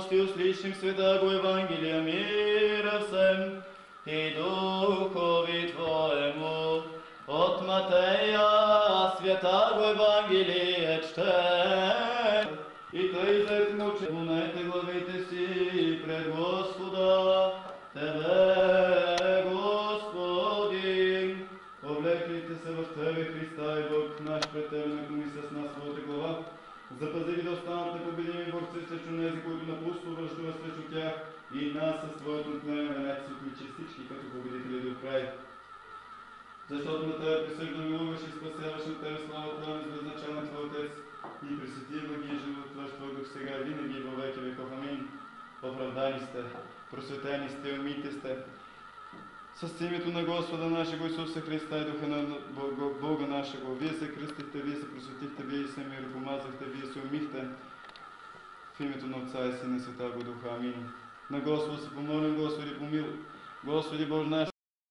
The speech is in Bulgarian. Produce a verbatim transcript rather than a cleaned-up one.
милостью слышим Святаго Евангелия мира всем и Духови Твоему. От Матея Святаго Евангелие чтем. И тъй след научи, монете главите си пред Господа, Тебе, Господи. Облеклите се в Тебе, Христа и Бог наш, пред Тебе наклони се с нас своята глава. Запази ги да останат непобедими борци срещу нези, които напусто връщуват срещу тях, и нас с Твоето племе венец отличи всички като победители до край. Защото на Тебе присъжда милуваш и спасяваш, на Тебе слава Твоя безначален Твой Отец и пресвети благия живот Твоя Твой Дух сега и винаги и във веки веков. Амин. Оправдани сте, просветени сте, умити сте. С името на Господа нашего Исуса Христа и Духа на Бога нашего. Вие се кръстихте, Вие се просветихте, Вие се миропомазахте, Вие се умихте. В името на Отца и Сина и Святаго Духа. Амин. На Господа се помолим, Господи помилуй. Господи Боже наш,